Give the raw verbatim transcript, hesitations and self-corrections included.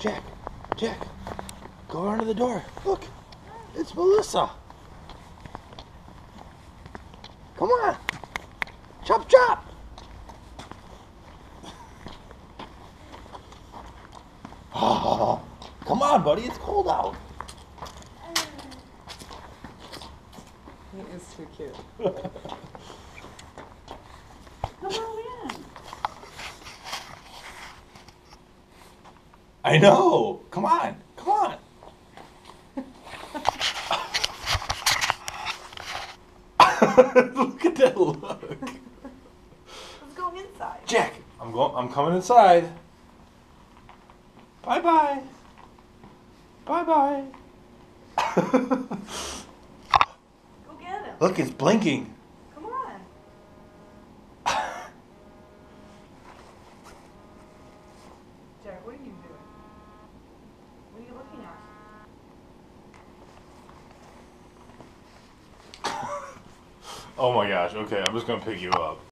Jack, Jack, go around to the door. Look, it's Melissa. Come on. Chop, chop. Oh, come on, buddy. It's cold out. He is too cute. Come on in. I know. Come on. Come on. Look at that look. Let's go inside. Jack, I'm going. I'm coming inside. Bye bye. Bye bye. Go get him. Look, it's blinking. Come on. Jack, what are you doing? What are you looking at? Oh my gosh. Okay, I'm just gonna pick you up.